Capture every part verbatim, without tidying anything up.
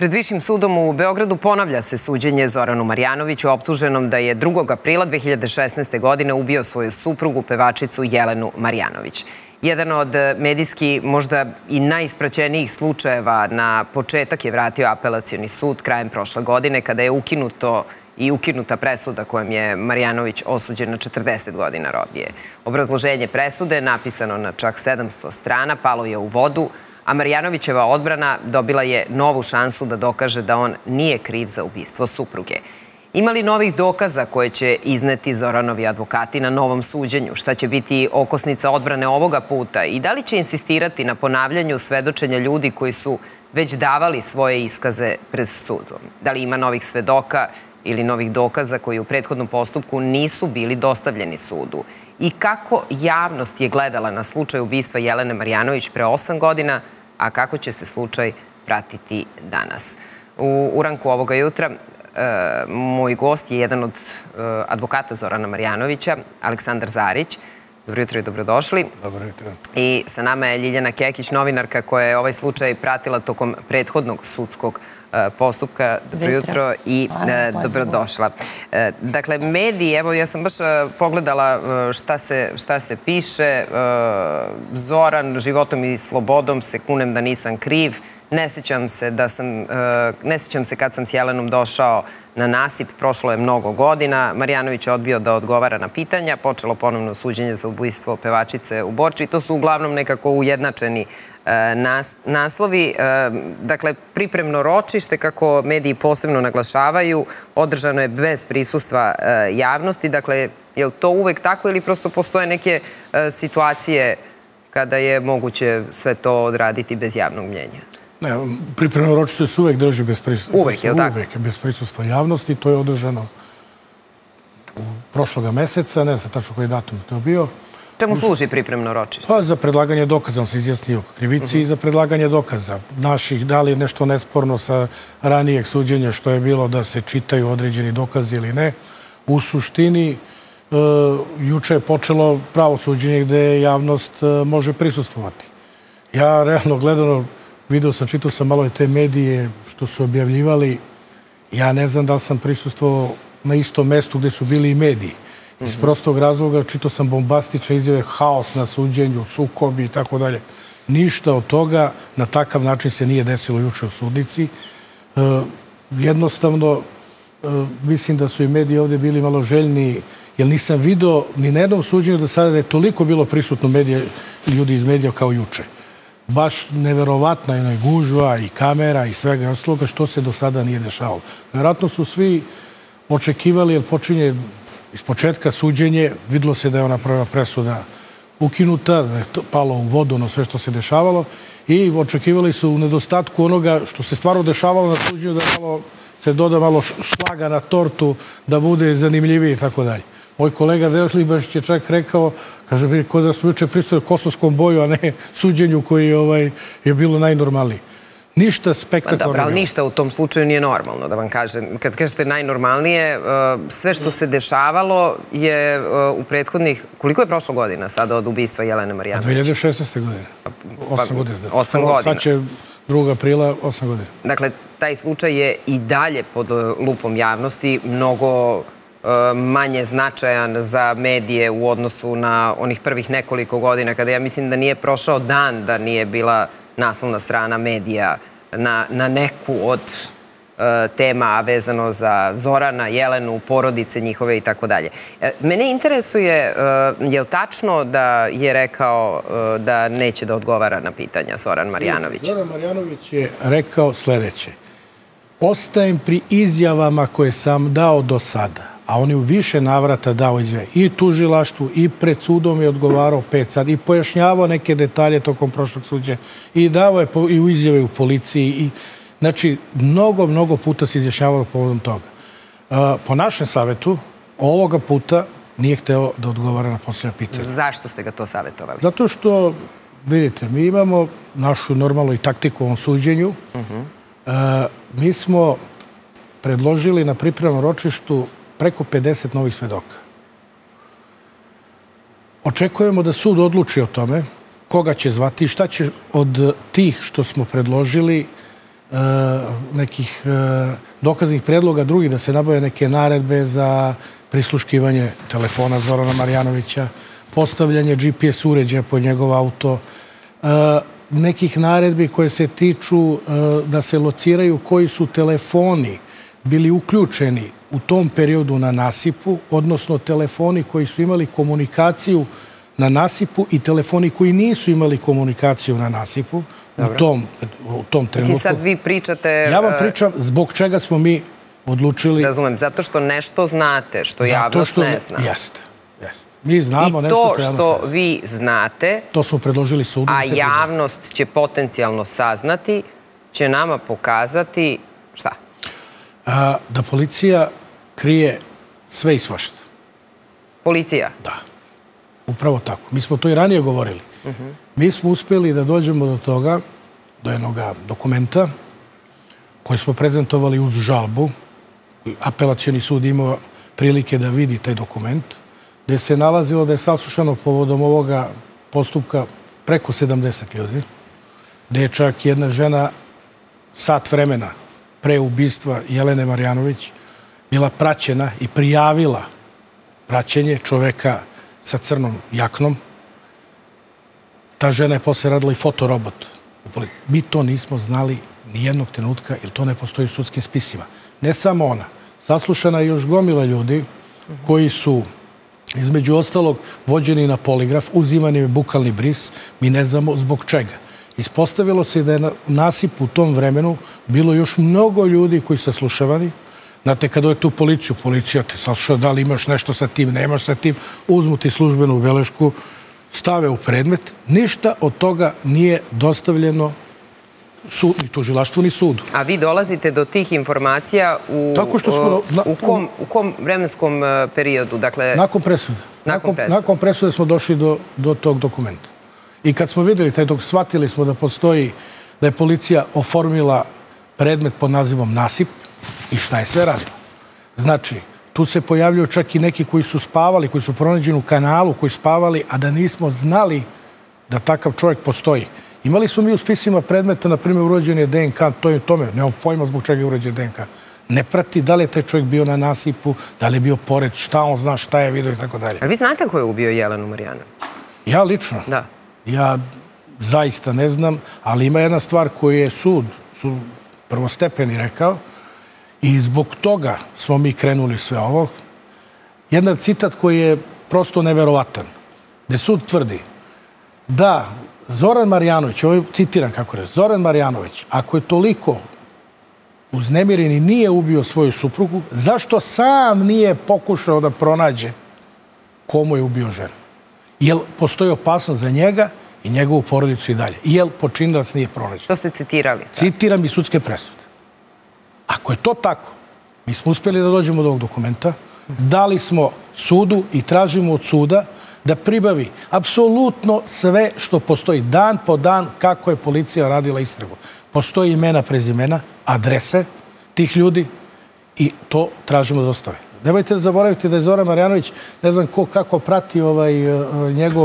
Pred Višim sudom u Beogradu ponavlja se suđenje Zoranu Marjanoviću, optuženom da je drugog aprila dve hiljade šesnaeste. godine ubio svoju suprugu, pevačicu Jelenu Marjanović. Jedan od medijski možda i najispraćenijih slučajeva na početak je vratio Apelacioni sud krajem prošle godine, kada je ukinuto i ukinuta presuda kojom je Marjanović osuđen na četrdeset godina robije. Obrazloženje presude, napisano na čak sedamsto strana, palo je u vodu, a Marjanovićeva odbrana dobila je novu šansu da dokaže da on nije kriv za ubistvo supruge. Ima li novih dokaza koje će izneti Zoranovi advokati na novom suđenju? Šta će biti okosnica odbrane ovoga puta? I da li će insistirati na ponavljanju svedočenja ljudi koji su već davali svoje iskaze pred sudom? Da li ima novih svedoka ili novih dokaza koji u prethodnom postupku nisu bili dostavljeni sudu? I kako javnost je gledala na slučaj ubistva Jelene Marjanović pre osam godina, a kako će se slučaj pratiti danas? U uranku ovoga jutra moj gost je jedan od advokata Zorana Marjanovića, Aleksandar Zarić. Dobro jutro i dobrodošli. Dobro jutro. I sa nama je Ljiljana Kekić, novinarka koja je ovaj slučaj pratila tokom prethodnog sudskog postupka. Dobro jutro i dobrodošla. Dakle, mediji, evo ja sam baš pogledala šta se piše. Zoran, životom i slobodom se kunem da nisam kriv. Ne sjećam se da sam, ne sjećam se kad sam s Jelenom došao na nasip, prošlo je mnogo godina. Marjanović je odbio da odgovara na pitanja, počelo ponovno suđenje za ubojstvo pevačice u Borči. To su uglavnom nekako ujednačeni naslovi. Dakle, pripremno ročište, kako mediji posebno naglašavaju, održano je bez prisustva javnosti. Dakle, je li to uvek tako ili prosto postoje neke situacije kada je moguće sve to odraditi bez javnog mnjenja? Ne, pripremno ročište se uvek drži bez prisustva. Uvek, je li tako? Uvek, bez prisustva javnosti. To je održano prošloga meseca, ne znam tačno koji datum je to bio. Čemu služi pripremno ročište? Pa za predlaganje dokaza, on se izjasnio krivici i za predlaganje dokaza. Naših, da li je nešto nesporno sa ranijeg suđenja što je bilo da se čitaju određeni dokazi ili ne. U suštini, juče je počelo pravo suđenje gde javnost može prisustvovati. Ja realno gledano video sam, čitao sam malo i te medije što su objavljivali. Ja ne znam da li sam prisustvovao na istom mestu gde su bili i mediji. Iz prostog razloga čitao sam bombastične izjave, haos na suđenju, sukobi i tako dalje. Ništa od toga na takav način se nije desilo juče u sudnici. Jednostavno, mislim da su i mediji ovde bili malo željni, jer nisam video ni na jednom suđenju do sada da je toliko bilo prisutno ljudi iz medija kao juče. Baš neverovatna je gužva i kamera i svega ostaloga što se do sada nije dešavalo. Vjerojatno su svi očekivali, jer počinje iz početka suđenje, videlo se da je ona prva presuda ukinuta, da je palo u vodu ono sve što se dešavalo i očekivali su u nedostatku onoga što se stvarno dešavalo na suđenju da malo se doda malo šlaga na tortu, da bude zanimljiviji i tako dalje. Moj kolega Delibašić je čak rekao, kaže, kod da smo juče pristali kosovskom boju, a ne suđenju koji je bilo najnormalnije. Ništa spektakularno. Dobro, ali ništa u tom slučaju nije normalno, da vam kažem. Kad kažete najnormalnije, sve što se dešavalo je u prethodnih... Koliko je prošlo godina sada od ubistva Jelene Marjanović? dve hiljade šesnaeste. godine. Osam godina. Osam godina. Sad će drugog aprila, osam godina. Dakle, taj slučaj je i dalje pod lupom javnosti, mnogo manje značajan za medije u odnosu na onih prvih nekoliko godina, kada ja mislim da nije prošao dan da nije bila naslovna strana medija na neku od tema vezano za Zorana, Jelenu, porodice njihove i tako dalje. Mene interesuje, je li tačno da je rekao da neće da odgovara na pitanja Zoran Marjanović? Zoran Marjanović je rekao sledeće. Ostajem pri izjavama koje sam dao do sada, a on je u više navrata dao izjave i tužilaštvu i pred sudom je odgovarao pet sad i pojašnjavao neke detalje tokom prošlog suđenja i dao je i u izjave u policiji. Znači, mnogo, mnogo puta se izjašnjavalo povodom toga. Po našem savjetu, ovoga puta nije hteo da odgovara na posljednje pitanje. Zašto ste ga to savjetovali? Zato što, vidite, mi imamo našu normalnu i taktiku u ovom suđenju. Mi smo predložili na pripremnom ročištu preko pedeset novih svedoka. Očekujemo da sud odluči o tome koga će zvati i šta će od tih što smo predložili nekih dokaznih predloga drugih, da se nabave neke naredbe za prisluškivanje telefona Zorana Marjanovića, postavljanje G P S uređaja pod njegov auto, nekih naredbi koje se tiču da se lociraju koji su telefoni bili uključeni u tom periodu na nasipu, odnosno telefoni koji su imali komunikaciju na nasipu i telefoni koji nisu imali komunikaciju na nasipu u tom, u tom trenutku. Mislim, sad vi pričate... Ja vam pričam zbog čega smo mi odlučili... Razumem, zato što nešto znate, što javnost ne zna. Jeste, jeste. Mi znamo nešto što javnost ne zna. I to što vi znate... To smo predložili sudu. A javnost će potencijalno saznati, će nama pokazati šta? Da policija krije sve i svašta. Policija? Da. Upravo tako. Mi smo to i ranije govorili. Mi smo uspjeli da dođemo do toga, do jednog dokumenta koji smo prezentovali uz žalbu. Apelacioni sud imao prilike da vidi taj dokument, gde se nalazilo da je saslušano povodom ovoga postupka preko sedamdeset ljudi, gde je čak jedna žena sat vremena pre ubistva Jelene Marjanović bila praćena i prijavila praćenje čoveka sa crnom jaknom. Ta žena je posle radila i fotorobot. Mi to nismo znali ni jednog trenutka, jer to ne postoji u sudskim spisima. Ne samo ona. Saslušana je još gomila ljudi koji su, između ostalog, vođeni na poligraf, uzimani je bukalni bris, mi ne znamo zbog čega. Ispostavilo se da je na nasipu u tom vremenu bilo još mnogo ljudi koji su saslušavani. Znate, kada je tu policiju, policija te saslušava da li imaš nešto sa tim, nemaš sa tim, uzmu ti službenu belešku, stave u predmet. Ništa od toga nije dostavljeno ni tužilaštvu, ni sudu. A vi dolazite do tih informacija u kom vremenskom periodu? Nakon presude. Nakon presude smo došli do tog dokumenta. I kad smo vidjeli taj dok, shvatili smo da postoji, da je policija oformila predmet pod nazivom nasip i šta je sve radilo. Znači, tu se pojavljaju čak i neki koji su spavali, koji su pronađeni u kanalu, koji su spavali, a da nismo znali da takav čovjek postoji. Imali smo mi u spisima predmeta, na primjer, urođen je D N K, to je tome, nemamo pojma zbog čega je urođen D N K. Ne prati da li je taj čovjek bio na nasipu, da li je bio pored, šta on zna, šta je vidio i tako dalje. A vi znate ko je ubio Jelenu Marjanović? Ja lično? Da. Ja zaista ne znam, ali ima jedna stvar koju je sud, sud prvostepeni rekao, i zbog toga smo mi krenuli sve ovo. Jedan citat koji je prosto neverovatan, gde sud tvrdi da Zoran Marjanović, ovo citiram kako je, Zoran Marjanović, ako je toliko uznemiren i nije ubio svoju suprugu, zašto sam nije pokušao da pronađe komu je ubio ženu? Jel postoji opasnost za njega i njegovu porodicu i dalje? Jel počinilac nije pronađen? To ste citirali sad. Citiram i sudske presude. Ako je to tako, mi smo uspjeli da dođemo do ovog dokumenta, dali smo sudu i tražimo od suda da pribavi apsolutno sve što postoji dan po dan kako je policija radila istragu. Postoji imena, prezimena, adrese tih ljudi i to tražimo da dostave. Nemojte da zaboraviti da je Zoran Marjanović, ne znam ko, kako prati ovaj, njegov,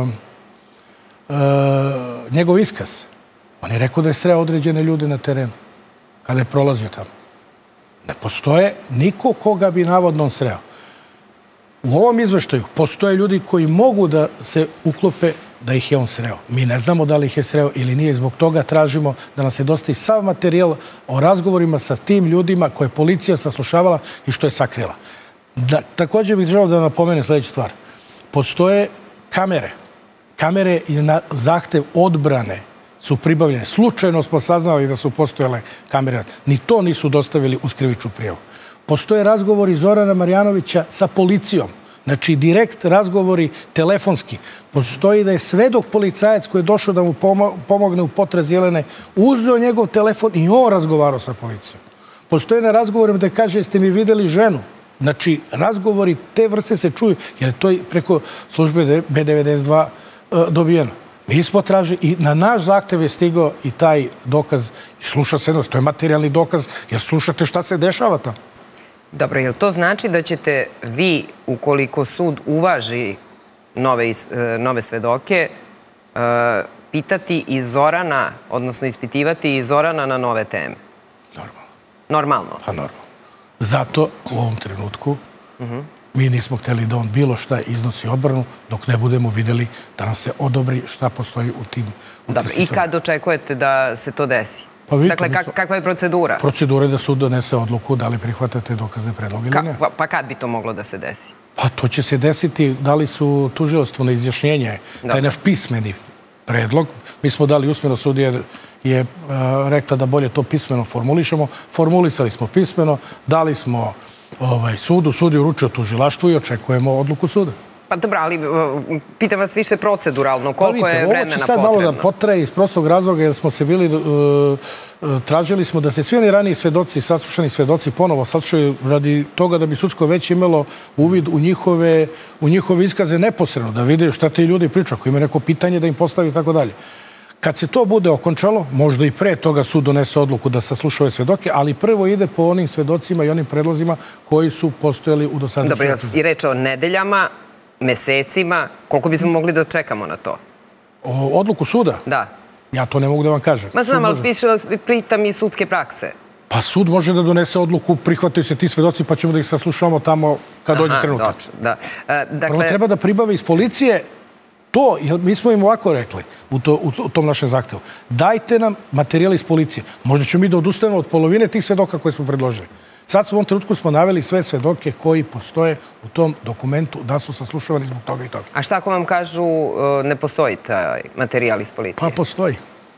njegov iskaz. On je rekao da je sreo određene ljude na terenu kada je prolazio tamo. Ne postoje niko koga bi navodno on sreo. U ovom izveštaju postoje ljudi koji mogu da se uklope da ih je on sreo. Mi ne znamo da li ih je sreo ili nije. Zbog toga tražimo da nam se dostavi sav materijal o razgovorima sa tim ljudima koje je policija saslušavala i što je sakrila. Također bih želeo da napomene sljedeću stvar. Postoje kamere. Kamere i na zahtev odbrane su pribavljene. Slučajno smo saznali da su postojale kamere. Ni to nisu dostavili uz krivičnu prijavu. Postoje razgovori Zorana Marjanovića sa policijom. Znači, direkt razgovori telefonski. Postoji da je svedok policajac koji je došao da mu pomogne u potrazi Jelene, uzeo njegov telefon i on razgovarao sa policijom. Postoje na razgovorima da kaže, jeste mi videli ženu? Znači, razgovori te vrste se čuju, jer to je preko službe B devedeset dva dobijeno. Mi smo tražili i na naš zahtev je stigao i taj dokaz i sluša se jednost. To je materijalni dokaz, jer slušate šta se dešava tamo. Dobro, je li to znači da ćete vi, ukoliko sud uvaži nove svedoke, pitati i Zorana, odnosno ispitivati i Zorana na nove teme? Normalno. Normalno? Pa normalno. Zato u ovom trenutku mi nismo hteli da on bilo šta iznosi odbranu dok ne budemo videli da nam se odobri šta postoji u tim... Dobro, i kad očekujete da se to desi? Pa vidite, dakle, kakva je procedura? Procedura je da sud donese odluku da li prihvatate dokazne predloge ili ne. Pa kad bi to moglo da se desi? Pa to će se desiti, da li su tužilaštvo na izjašnjenje, taj naš pismeni predlog. Mi smo dali usmeno, sudija je rekla da bolje to pismeno formulišemo. Formulisali smo pismeno, dali smo sudu, sud je uručio tužilaštvu i očekujemo odluku suda. Pa dobro, ali pitam vas više proceduralno, koliko je vremena potrebno? Ovo će sad malo da potraje iz prostog razloga jer smo se bili, tražili smo da se svi oni raniji svedoci, saslušani svedoci ponovo saslušaju radi toga da bi sudsko veće imalo uvid u njihove, u njihove iskaze neposredno, da vide šta ti ljudi pričaju, ako ima neko pitanje da im postavi i tako dalje. Kad se to bude okončalo, možda i pre toga sud donese odluku da sasluša ove svedoke, ali prvo ide po onim svedocima i onim predlozima koji su postojali u dosadašnjoj optužbi. Dobro, i reč o nedeljama, mesecima, koliko bismo mogli da čekamo na to? Odluku suda? Da. Ja to ne mogu da vam kažem. Ma znam, ali pitam i sudske prakse. Pa sud može da donese odluku, prihvataju se ti svedoci, pa ćemo da ih saslušamo tamo kad dođe trenutak. Prvo treba da pribave iz policije to, mi smo im ovako rekli u tom našem zahtevu. Dajte nam materijal iz policije. Možda ćemo mi da odustanemo od polovine tih svedoka koje smo predložili. Sad u ovom trenutku smo naveli sve svedoke koji postoje u tom dokumentu da su saslušavani zbog toga i toga. A šta ako vam kažu ne postoji taj materijal iz policije? Pa postoji.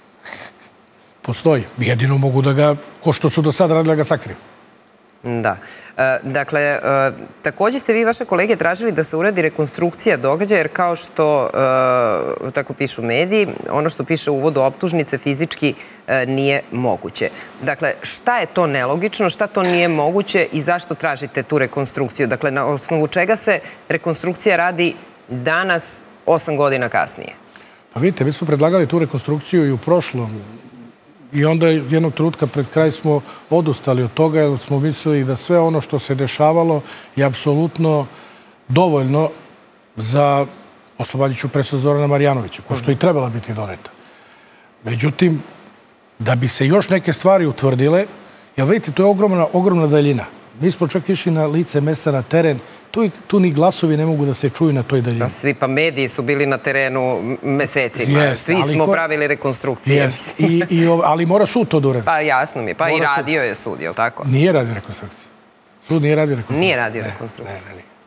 Postoji. Jedino mogu da ga, ko što su do sada radili, da ga sakriju. Da. Dakle, također ste vi i vaše kolege tražili da se uradi rekonstrukcija događaja, jer kao što, tako pišu mediji, ono što piše u uvodu optužnice fizički nije moguće. Dakle, šta je to nelogično, šta to nije moguće i zašto tražite tu rekonstrukciju? Dakle, na osnovu čega se rekonstrukcija radi danas, osam godina kasnije? Pa vidite, mi smo predlagali tu rekonstrukciju i u prošlom. I onda jednog trenutka pred kraj smo odustali od toga jer smo mislili da sve ono što se dešavalo je apsolutno dovoljno za oslobađajuću presudu Zorana Marjanovića, ko što i trebala biti doneta. Međutim, da bi se još neke stvari utvrdile, jer vidite, to je ogromna, ogromna daljina. Mi smo čak išli na lice mesta, na teren, tu ni glasovi ne mogu da se čuju na toj daljini. Svi pa mediji su bili na terenu mesecima. Svi smo pravili rekonstrukcije. Ali mora sud to da uradi. Pa jasno mi je. Pa i radio je sud, je li tako? Nije radio rekonstrukciju. Sud nije radio rekonstrukciju. Nije radio rekonstrukciju.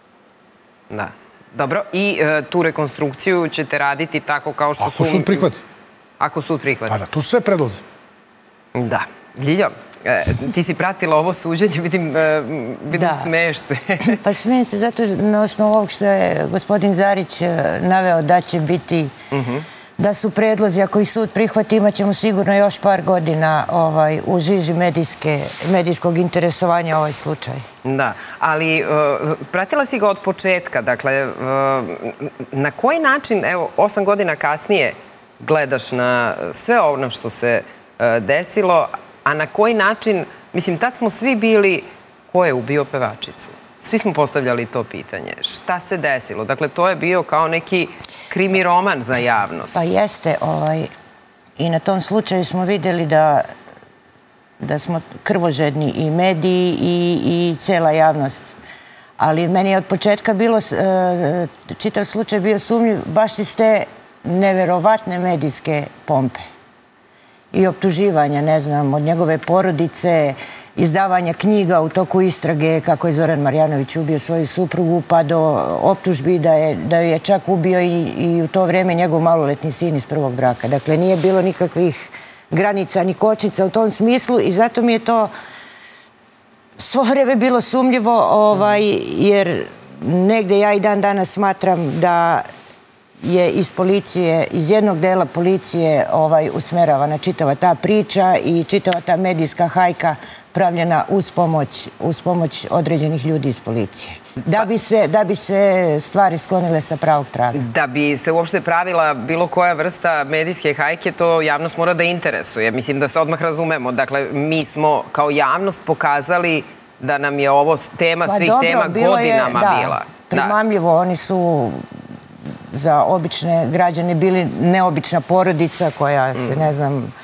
Da. Dobro. I tu rekonstrukciju ćete raditi tako kao što su... Ako sud prihvati. Ako sud prihvati. Pa da, tu su sve predlozi. Da. Ljiljo, ti si pratila ovo suđenje, vidim smeješ se. Pa smejem se zato na osnovu ovog što je gospodin Zarić naveo da će biti, da su predlozi, ako i sud prihvati, imat ćemo sigurno još par godina u žiži medijskog interesovanja ovaj slučaj. Da, ali pratila si ga od početka, dakle, na koji način, evo, osam godina kasnije gledaš na sve ono što se desilo, a na koji način, mislim, tad smo svi bili, ko je ubio pevačicu? Svi smo postavljali to pitanje. Šta se desilo? Dakle, to je bio kao neki krimi roman za javnost. Pa jeste, i na tom slučaju smo vidjeli da da smo krvožedni i mediji i cela javnost. Ali meni je od početka bilo, čitav slučaj bio sumnjiv, baš iz te neverovatne medijske pompe i optuživanja, ne znam, od njegove porodice, izdavanja knjiga u toku istrage kako je Zoran Marjanović ubio svoju suprugu, pa do optužbi da ju je čak ubio i u to vrijeme njegov maloletni sin iz prvog braka. Dakle, nije bilo nikakvih granica ni kočica u tom smislu i zato mi je to svo vreme bilo sumnjivo, jer negde ja i dan danas smatram da je iz policije, iz jednog dela policije usmeravana čitava ta priča i čitava ta medijska hajka pravljena uz pomoć određenih ljudi iz policije. Da bi se stvari sklonile sa pravog traga. Da bi se uopšte pravila bilo koja vrsta medijske hajke, to javnost mora da interesuje. Mislim da se odmah razumemo. Dakle, mi smo kao javnost pokazali da nam je ovo tema svih tema godinama bila. Primamljivo, oni su za obične građane bili neobična porodica koja se, ne znam,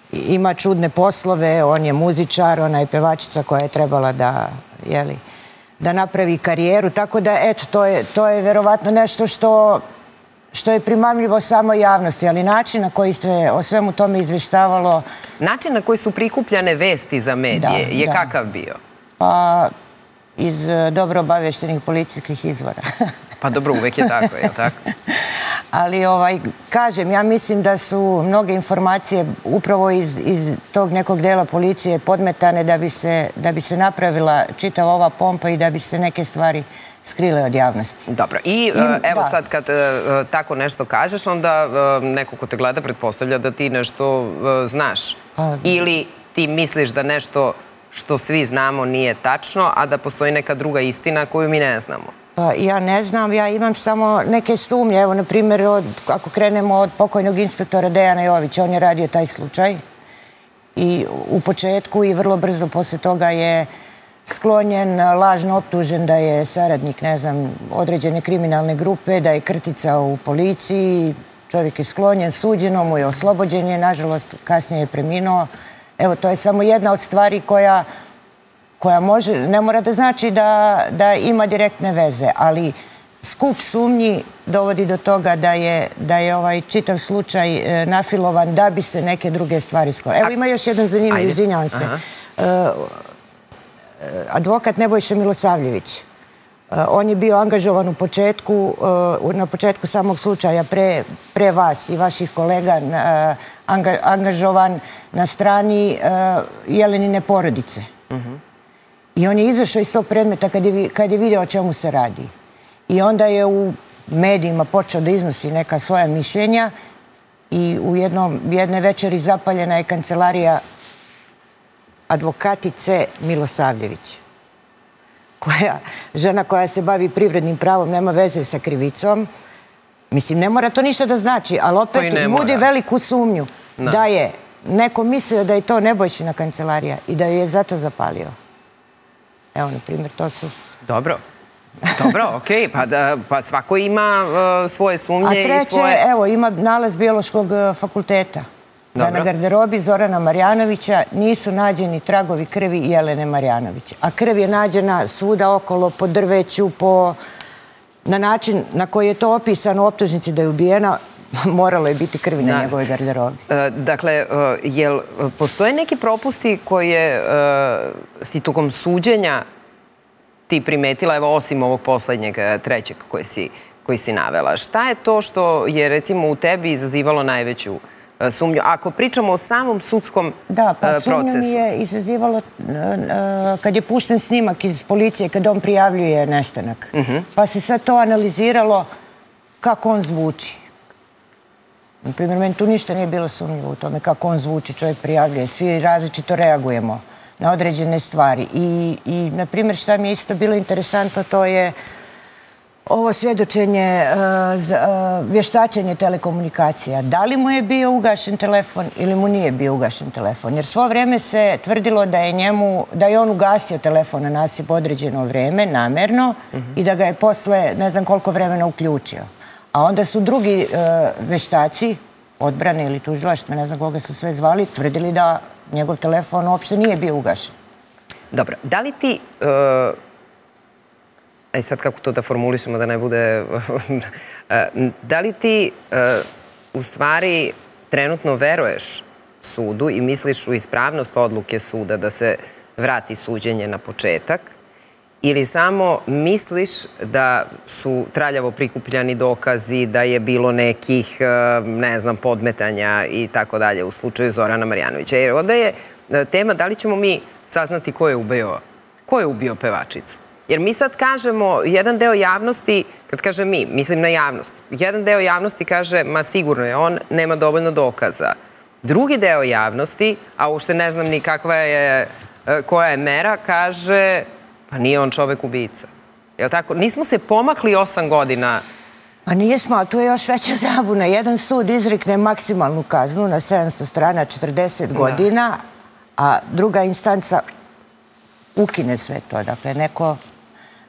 ima čudne poslove, on je muzičar, ona je pevačica koja je trebala da, jeli, da napravi karijeru, tako da, eto, to je, to je verovatno nešto što, što je primamljivo samo javnosti, ali način na koji se o svemu tome izveštavalo... Način na koji su prikupljane vesti za medije je kakav bio? Pa, iz dobro obavještenih policijskih izvora. Pa dobro, uvek je tako, je li tako? Ali, ovaj, kažem, ja mislim da su mnoge informacije upravo iz, iz tog nekog dela policije podmetane da bi se, da bi se napravila čitava ova pompa i da bi se neke stvari skrile od javnosti. Dobro. I evo sad kad tako nešto kažeš, onda neko ko te gleda pretpostavlja da ti nešto znaš. Ili ti misliš da nešto što svi znamo nije tačno, a da postoji neka druga istina koju mi ne znamo. Pa ja ne znam, ja imam samo neke sumnje. Evo, na primjer, ako krenemo od pokojnog inspektora Dejana Jovića, on je radio taj slučaj i u početku i vrlo brzo posle toga je sklonjen, lažno optužen da je saradnik, ne znam, određene kriminalne grupe, da je krticao u policiji, čovjek je sklonjen, suđeno mu je, oslobođen je, nažalost, kasnije je preminuo. Evo, to je samo jedna od stvari koja koja može, ne mora da znači da, da ima direktne veze, ali skup sumnji dovodi do toga da je, da je ovaj čitav slučaj e, nafilovan da bi se neke druge stvari sklonile. Evo, ima još jedan zanimljiv, izvinjavam se. E, advokat Nebojša Milosavljević. E, on je bio angažovan u početku, e, na početku samog slučaja pre, pre vas i vaših kolega, e, anga, angažovan na strani e, Jelenine porodice. Mhm. I on je izašao iz tog predmeta kad je, kad je video o čemu se radi. I onda je u medijima počeo da iznosi neka svoja mišljenja i u jednom, jedne večeri zapaljena je kancelarija advokatice Milosavljević. Koja, žena koja se bavi privrednim pravom, nema veze sa krivicom. Mislim, ne mora to ništa da znači, ali opet budi veliku sumnju da je neko mislio da je to Nebojšina kancelarija i da je zato zapalio. Evo, na primjer, to su... Dobro. Dobro, okej. Pa svako ima svoje sumnje i svoje... A treće, evo, ima nalaz Biološkog fakulteta. Da na garderobi Zorana Marjanovića nisu nađeni tragovi krvi Jelene Marjanović. A krv je nađena svuda okolo, po drveću, po... na način na koji je to opisano u optužnici da je ubijena, moralo je biti krvi na njegove garderobi. Dakle, jel postoje neki propusti koje si tokom suđenja ti primetila, evo osim ovog poslednjeg, trećeg koji si navela? Šta je to što je recimo u tebi izazivalo najveću sumnju? Ako pričamo o samom sudskom procesu. Da, pa sumnju mi je izazivalo kad je pušten snimak iz policije, kad on prijavljuje nestanak. Pa se sad to analiziralo kako on zvuči. Na primjer, meni tu ništa nije bilo sumnjivo u tome kako on zvuči, čovjek prijavljuje, svi različito reagujemo na određene stvari. I, i na primjer, šta mi je isto bilo interesantno, to je ovo svjedočenje, vještačenje telekomunikacija. Da li mu je bio ugašen telefon ili mu nije bio ugašen telefon? Jer svo vrijeme se tvrdilo da je njemu, da je on ugasio telefon na nasip određeno vrijeme, namerno, i da ga je posle ne znam koliko vremena uključio. A onda su drugi veštaci, odbrane ili tužilaštva, ne znam koga su sve zvali, tvrdili da njegov telefon uopšte nije bio ugašen. Dobro, da li ti, aj sad kako to da formulišemo da ne bude, da li ti u stvari trenutno veruješ sudu i misliš u ispravnost odluke suda da se vrati suđenje na početak, ili samo misliš da su traljavo prikupljani dokazi, da je bilo nekih, ne znam, podmetanja i tako dalje u slučaju Zorana Marjanovića? Jer onda je tema da li ćemo mi saznati ko je ubio, ko je ubio pevačicu. Jer mi sad kažemo, jedan deo javnosti, kad kaže mi, mislim na javnost, jedan deo javnosti kaže, ma sigurno je on, nema dovoljno dokaza. Drugi deo javnosti, a uopšte ne znam ni kakva je, koja je mera, kaže... Pa nije on čovek ubica. Je li tako? Nismo se pomakli osam godina. Pa nismo, a tu je još veća zabuna. Jedan sud izrekne maksimalnu kaznu na sedamsto strana, četrdeset godina, a druga instanca ukine sve to. Dakle, neko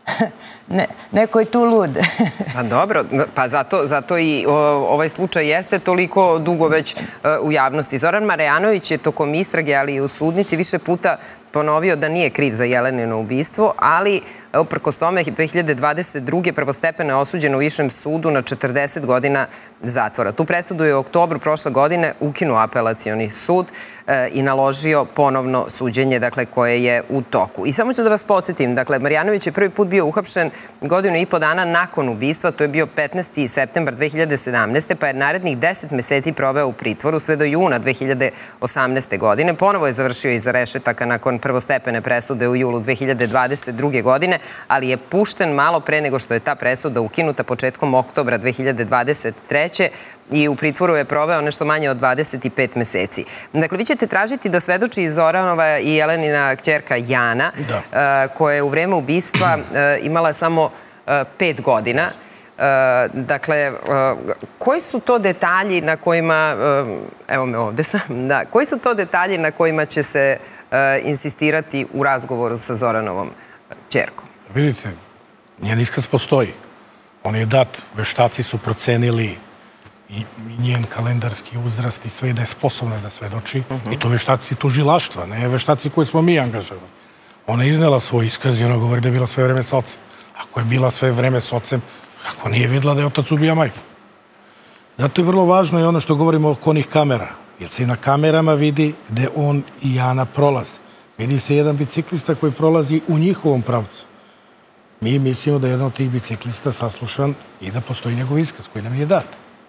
Neko je tu lud. Pa dobro, pa zato i ovaj slučaj jeste toliko dugo već u javnosti. Zoran Marjanović je tokom istrage, ali i u sudnici više puta ponovio da nije kriv za Jelenino ubistvo, ali uprkos tome dve hiljade dvadeset druge prvostepeno je osuđen u Višem sudu na četrdeset godina zatvora. Tu presudu je u oktobru prošle godine ukinuo apelacioni sud i naložio ponovno suđenje, dakle, koje je u toku. I samo ću da vas podsjetim, dakle, Marjanović je prvi put bio uhapšen godinu i po dana nakon ubistva, to je bio petnaesti septembar dve hiljade sedamnaeste. pa je narednih deset meseci proveo u pritvoru sve do juna dve hiljade osamnaeste. godine. Ponovo je završio iza rešetaka nakon prvostepene presude u julu dve hiljade dvadeset druge. godine, ali je pušten malo pre nego što je ta presuda ukinuta početkom oktobra dve hiljade dvadeset treće. i u pritvoru je proveo nešto manje od dvadeset pet meseci. Dakle, vi ćete tražiti da svedoči i Zoranova i Jelenina kćerka Jana, koja je u vreme ubistva imala samo pet godina. Dakle, koji su to detalji na kojima, evo me ovde sam, da, koji su to detalji na kojima će se insistirati u razgovoru sa Zoranovom kćerkom? Vidite, njen iskaz postoji. On je dat, veštaci su procenili i njen kalendarski uzrast i sve da je sposobna da svedoči. I to veštaci tužilaštva, ne veštaci koje smo mi angažovali. Ona je iznela svoj iskaz i ona govori da je bila sve vreme s ocem. Ako je bila sve vreme s ocem, ako nije videla da je otac ubija majku. Zato je vrlo važno i ono što govorimo oko onih kamera. Jer se i na kamerama vidi gde on i Jana prolaze. Vidi se jedan biciklista koji prolazi u njihovom pravcu. Mi mislimo da je jedan od tih biciklista saslušan i da postoji njegov iskaz koji nam je dat.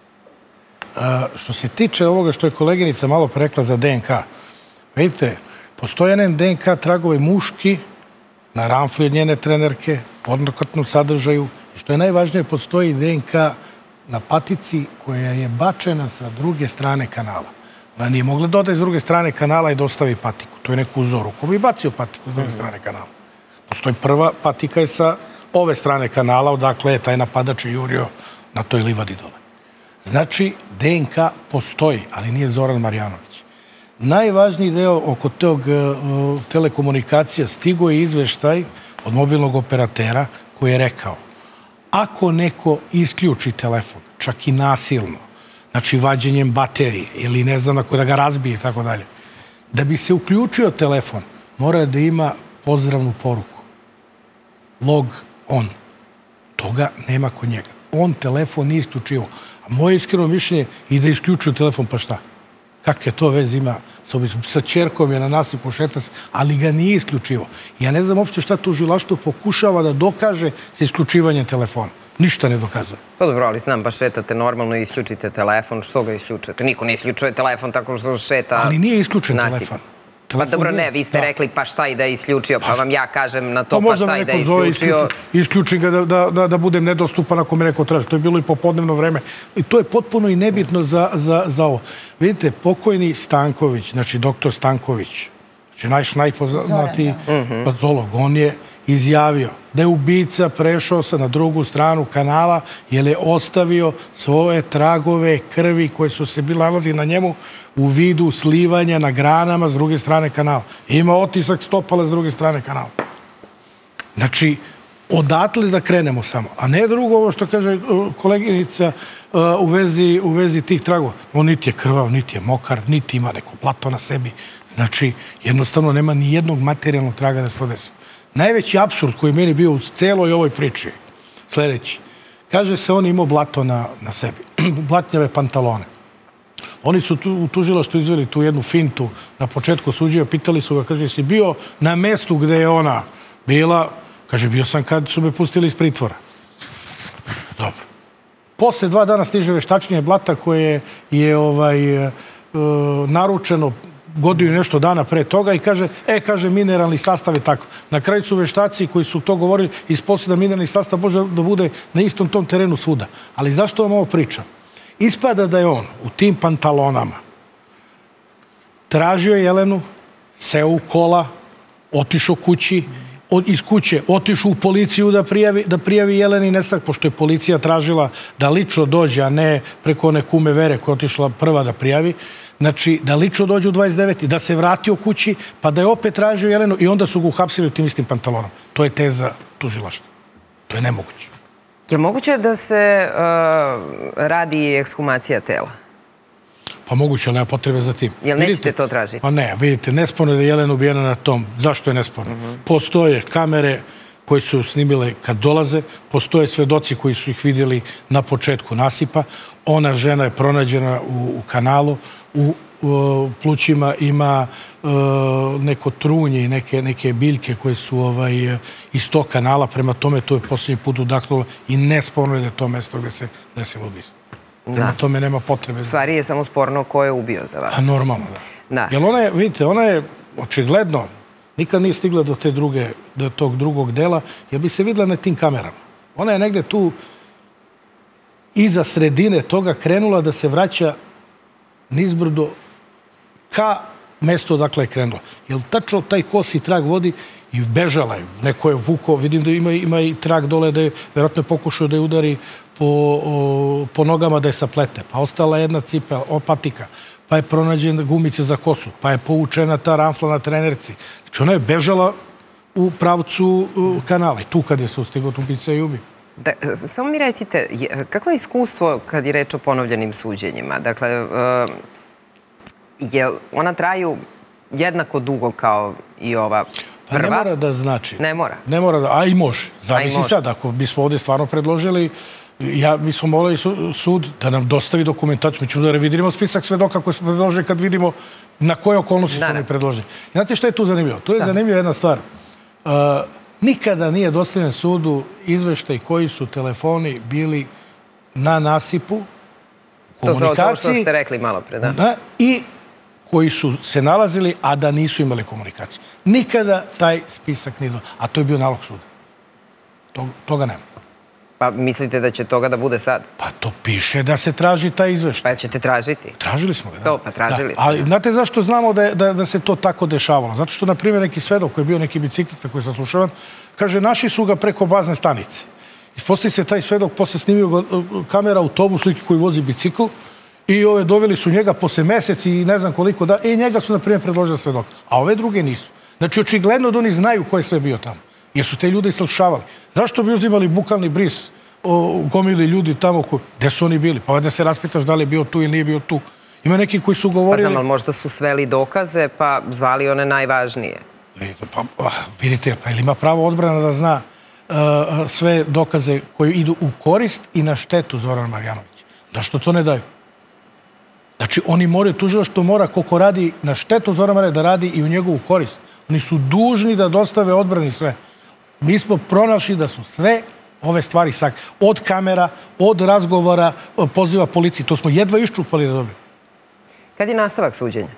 Što se tiče ovoga što je koleginica malo rekla za de en ka, vidite, postoje jedan de en ka tragovi muški na ramfli od njene trenerke, podnokatnom sadržaju, i što je najvažnije, postoji de en ka na patici koja je bačena sa druge strane kanala. Ona nije mogla da ode s druge strane kanala i dostavi patiku. To je neku uzoru. Ko bi bacio patiku s druge strane kanala? Postoji prva patika je sa ove strane kanala, odakle je taj napadač jurio na toj livadi dole. Znači, de en ka postoji, ali nije Zoran Marjanović. Najvažniji deo oko tog telekomunikacija stigo je izveštaj od mobilnog operatera koji je rekao: ako neko isključi telefon, čak i nasilno, znači vađenjem baterije ili ne znam ako da ga razbije i tako dalje, da bi se uključio telefon, mora da ima pozdravnu poruku. Log on. Toga nema kod njega. On telefon nije isključivo. A moje iskreno mišljenje i da isključuju telefon, pa šta? Kakve to veze ima sa obistom? Sa čerkom je na nasipu, šeta se, ali ga nije isključivo. Ja ne znam uopšte šta tužilaštvo pokušava da dokaže sa isključivanjem telefona. Ništa ne dokazuje. Pa dobro, ali znam, pa šetate normalno i isključite telefon. Što ga isključujete? Niko ne isključuje telefon tako što šeta. Ali nije isključen telefon. Pa dobro, ne, vi ste rekli pa šta i da je isključio, pa vam ja kažem na to pa šta i da je isključio. Isključim ga da budem nedostupan ako me neko traži. To je bilo i popodnevno vreme. I to je potpuno i nebitno za ovo. Vidite, pokojni Stanković, znači doktor Stanković, znači naš najpoznatiji patolog, on je izjavio da je ubica prešao se na drugu stranu kanala jer je ostavio svoje tragove krvi koje su se bili nalazi na njemu u vidu slivanja na granama s druge strane kanala. Ima otisak stopala s druge strane kanala. Znači, odatle da krenemo samo. A ne drugo ovo što kaže koleginica u vezi tih tragova. On niti je krvav, niti je mokar, niti ima neko plato na sebi. Znači, jednostavno nema ni jednog materijalnog traga da se to desi. Najveći apsurd koji je meni bio u celoj ovoj priči je sljedeći. Kaže se on imao blato na sebi, blatnjave pantalone. Oni su u tužilaštvu izveli tu jednu fintu na početku suđenja, pitali su ga, kaže, si bio na mestu gde je ona bila? Kaže, bio sam kad su me pustili iz pritvora. Dobro. Posle dva dana stiže veštačenje blata koje je naručeno godinu i nešto dana pre toga i kaže, e, kaže, mineralni sastav je tako. Na kraju su veštaci koji su to govorili ispostavljaju da mineralni sastav može da bude na istom tom terenu svuda. Ali zašto vam ovo pričam? Ispada da je on u tim pantalonama tražio Jelenu, seo u kola, otišao kući, iz kuće otišao u policiju da prijavi Jeleni nestanak, pošto je policija tražila da lično dođe, a ne preko one kume Vere koja je otišla prva da prijavi. Znači, da lično dođe u dvadeset deveti da se vratio kući, pa da je opet tražio Jelenu i onda su ga uhapsili u tim istim pantalonom. To je teza tužilaštva. To je nemoguće. Je moguće da se radi ekshumacija tela? Pa moguće, ali nema potrebe za tim. Jel nećete to tražiti? Pa ne, vidite, nesporno je da je Jelena ubijena na tom. Zašto je nesporno? Postoje kamere koje su snimile kad dolaze, postoje svedoci koji su ih vidjeli na početku nasipa. Ona žena je pronađena u kanalu, u plućima ima neko trunje i neke biljke koje su iz tog kanala. Prema tome, to je posljednji put udahnulo i nesporno je da je to mesto gde se desilo ubistvo. Prema tome nema potrebe. U stvari je samo sporno ko je ubio za vas. A normalno, da. Jer ona je, vidite, ona je očigledno nikad nije stigla do te druge, do tog drugog dela, jer bi se videla na tim kamerama. Ona je negde tu iza sredine toga krenula da se vraća nizbrdo ka mesto odakle je krenula. Jer tačno taj kosi trag vodi i bežala je. Neko je vuko, vidim da ima i trag dole da je vjerojatno pokušao da je udari po nogama da je saplete. Pa ostala jedna cipela, patika, pa je pronađena gumica za kosu, pa je povučena ta ramfla na trenerci. Znači ona je bežala u pravcu kanala i tu kad je se ustigao ubica i ubi. Samo mi recite, kakvo je iskustvo kad je reč o ponovljenim suđenjima? Dakle, ona traju jednako dugo kao i ova prva? Pa ne mora da znači. Ne mora? Ne mora da, a i može. Zavisi sad, ako bismo ovdje stvarno predložili, mi smo molili sud da nam dostavi dokumentaciju. Mi ćemo da revidiramo spisak svedoka koje smo predložili kad vidimo na koje okolnosti smo mi predložili. Znate što je tu zanimljivo? Tu je zanimljiva jedna stvar. Nikada nije dostavljen sudu izveštaj koji su telefoni bili na nasipu, komunikaciji. To što ste rekli malo pre, da. I koji su se nalazili, a da nisu imali komunikaciju. Nikada taj spisak nije dostavljen. A to je bio nalog suda. Toga nema. Pa mislite da će toga da bude sad? Pa to piše da se traži taj izveštaj. Pa ćete tražiti? Tražili smo ga, da. To, pa tražili smo. Ali znate zašto znamo da se to tako dešavalo? Zato što, na primjer, neki svedok koji je bio neki biciklista koji je saslušavan, kaže, našli su ga preko bazne stanice. Ispostavi se taj svedok, posle snimio kamera, autobus, slike koji vozi bicikl i ove doveli su njega posle mesec i ne znam koliko da, i njega su, na primjer, predložili svedok. A ove druge nisu. Znači, očigledno da oni znaju ko je sve bio tamo. Jer su te ljude islušavali. Zašto bi uzimali bukalni bris gomili ljudi tamo? Gde su oni bili? Pa ovdje se raspitaš da li je bio tu ili nije bio tu. Ima neki koji su govorili... Pa znam, ali možda su sveli dokaze pa zvali one najvažnije. Pa vidite, pa ili ima pravo odbrana da zna sve dokaze koji idu u korist i na štetu Zorana Marjanovića? Zašto to ne daju? Znači, oni moraju, tužilaštvo mora koliko radi na štetu Zorana Marjanovića da radi i u njegovu korist. Oni su dužni da dostave odbrani sve. Mi smo pronašli da su sve ove stvari od kamera, od razgovora, poziva policiji. To smo jedva iščupali da dobijemo. Kad je nastavak suđenja?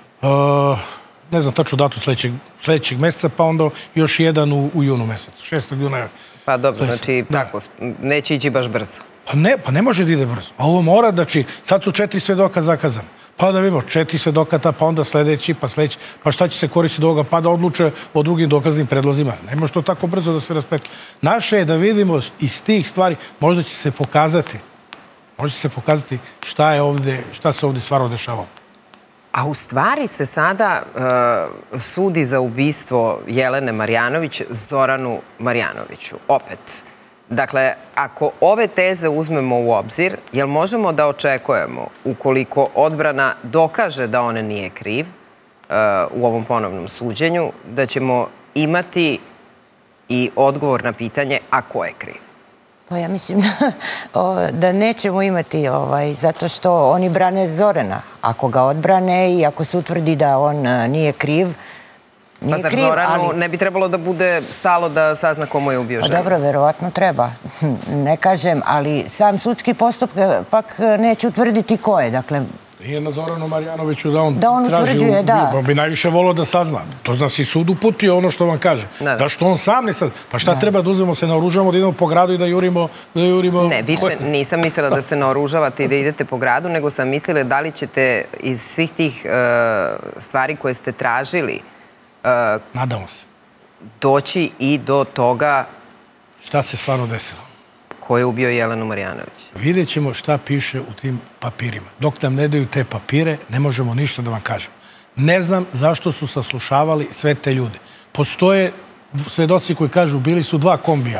Ne znam tačno datu sljedećeg mjeseca, pa onda još jedan u junu mjesecu. šestog juna. Pa dobro, znači tako, neće ići baš brzo. Pa ne, pa ne može da ide brzo. A ovo mora, znači, sad su četiri svedoka zakazani. Pa da vidimo, četiri svedokata, pa onda sljedeći, pa sljedeći, pa šta će se koristiti do ovoga, pa da odluče o drugim dokaznim predlozima. Ne može to tako brzo da se raspekne. Naše je da vidimo iz tih stvari, možda će se pokazati, možda će se pokazati šta je ovdje, šta se ovdje stvarno dešavalo. A u stvari se sada sudi za ubistvo Jelene Marjanović Zoranu Marjanoviću. Opet. Dakle, ako ove teze uzmemo u obzir, jel možemo da očekujemo, ukoliko odbrana dokaže da on nije kriv u ovom ponovnom suđenju, da ćemo imati i odgovor na pitanje a ko je kriv? Pa ja mislim da nećemo imati, zato što oni brane Zorana. Ako ga odbrane i ako se utvrdi da on nije kriv, pa zar Zoranu ne bi trebalo da bude stalo da sazna komu je ubio ženu? Pa dobro, verovatno treba. Ne kažem, ali sam sudski postupak neće utvrditi ko je. Dakle, nije na Zoranu Marjanoviću da on da on utvrđuje, da. On bi najviše volio da sazna. To da si sud uputio ono što vam kaže. Zašto on sam ne sazna? Pa šta treba da uzmemo, se naoružamo, da idemo po gradu i da jurimo... Ne, više nisam mislila da se naoružavate i da idete po gradu, nego sam mislila da li ćete iz svih tih stvari koje ste tražili nadamo se doći i do toga šta se stvarno desilo. Ko je ubio Jelenu Marjanović? Vidjet ćemo šta piše u tim papirima. Dok nam ne daju te papire, ne možemo ništa da vam kažemo. Ne znam zašto su saslušavali sve te ljude. Postoje svedoci koji kažu bili su dva kombija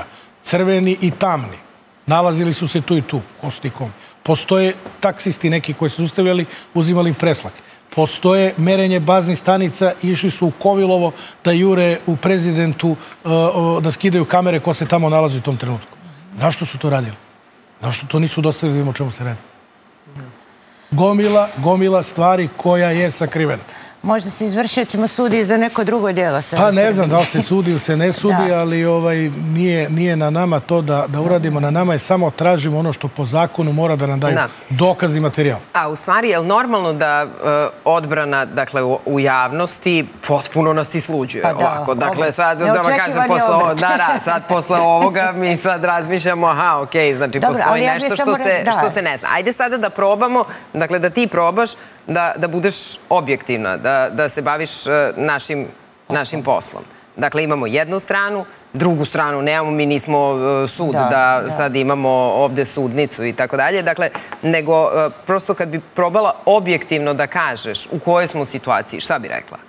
crveni i tamni. Nalazili su se tu i tu, kostikom. Postoje taksisti neki koji su ustavljali, uzimali im preslake. Postoje merenje baznih stanica, išli su u Kovilovo da jure u prezidentu, da skidaju kamere ko se tamo nalazi u tom trenutku. Zašto su to radili? Zašto to nisu dostavili da vidimo o čemu se radi? Gomila, gomila stvari koja je sakrivena. Možda se izvršiocima sudi za neko drugo djelo. Pa ne znam da li se sudi ili se ne sudi, ali nije na nama to da uradimo. Na nama je samo tražimo ono što po zakonu mora da nam daju dokaz i materijal. A u stvari, je li normalno da odbrana u javnosti potpuno nas isluđuje ovako? Dakle, sad da vam kažem, sad posle ovoga mi sad razmišljamo, aha, okej, znači postoji nešto što se ne zna. Ajde sada da probamo, dakle da ti probaš da budeš objektivna, da se baviš našim poslom. Dakle, imamo jednu stranu, drugu stranu nemamo, mi nismo sud da sad imamo ovde sudnicu i tako dalje, dakle, nego prosto kad bi probala objektivno da kažeš u kojoj smo situaciji, šta bi rekla?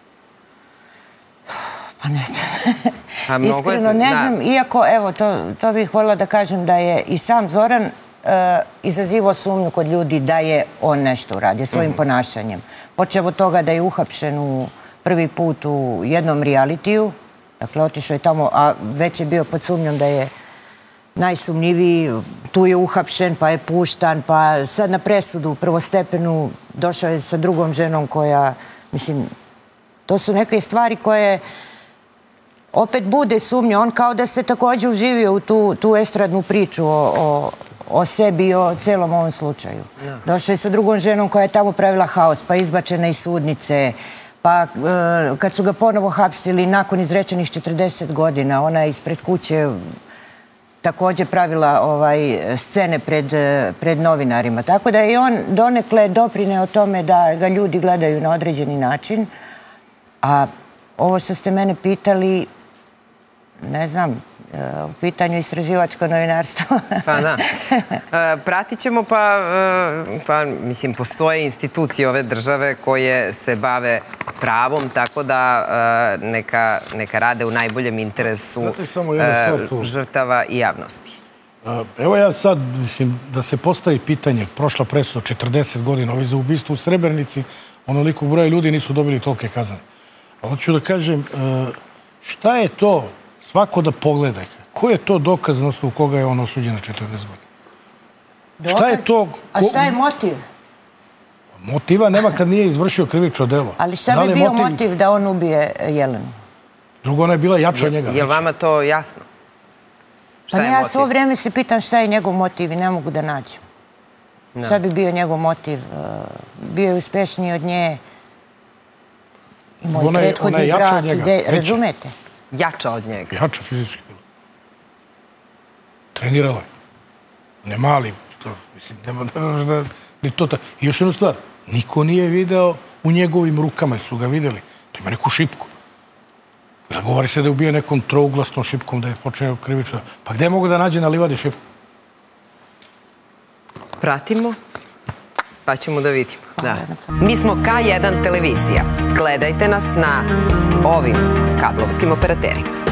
Pa ne znam. Iskreno ne znam, iako, evo, to bih voljela da kažem da je i sam Zoran izazivao sumnju kod ljudi da je on nešto uradio svojim ponašanjem. Počeo od toga da je uhapšen u prvi put u jednom realitiju, dakle otišao je tamo, a već je bio pod sumnjom da je najsumnjiviji, tu je uhapšen, pa je puštan, pa sad na presudu prvostepenu došao je sa drugom ženom koja, mislim, to su neke stvari koje opet bude sumnja. On kao da se također uživio u tu estradnu priču o o sebi i o celom ovom slučaju. Došao je sa drugom ženom koja je tamo pravila haos, pa izbačena iz sudnice, pa kad su ga ponovo hapsili nakon izrečenih četrdeset godina, ona je ispred kuće također pravila scene pred novinarima. Tako da je on donekle doprineo tome da ga ljudi gledaju na određeni način. A ovo što ste mene pitali, ne znam, u pitanju istraživačko novinarstvo. Pa da. Pratit ćemo pa, mislim, postoje institucije ove države koje se bave pravom, tako da neka rade u najboljem interesu žrtava i javnosti. Evo ja sad, mislim, da se postavi pitanje, prošla presuda četrdeset godina, ovo je za ubistvo u Srebrenici, onoliko broja ljudi nisu dobili tolike kazne. Ali hoću da kažem, šta je to, svako da pogleda, koji je to dokaz na osnovu koga je on osuđen na četrdeset godina? Šta je to? A šta je motiv? Motiva nema kad nije izvršio krivično delo. Ali šta bi bio motiv da on ubije Jelenu? Drugo, ona je bila jača od njega. Je li vama to jasno? Pa ja svo vrijeme se pitam šta je njegov motiv i ne mogu da nađem. Šta bi bio njegov motiv? Bio je uspešniji od nje i moj prethodni brak. Razumete? Jača od njega. Jača fizički bila. Trenirala je. Ne mali. Mislim, ne možda ni to tako. I još jednu stvar. Niko nije video u njegovim rukama. Su ga videli. To ima neku šipku. Govori se da je ubio nekom trouglasnom šipkom, da je počeo krivično. Pa gde mogu da nađe na livadi šipku? Pratimo, pa ćemo da vidimo. Mi smo K jedan televizija. Gledajte nas na ovim kablovskim operaterima.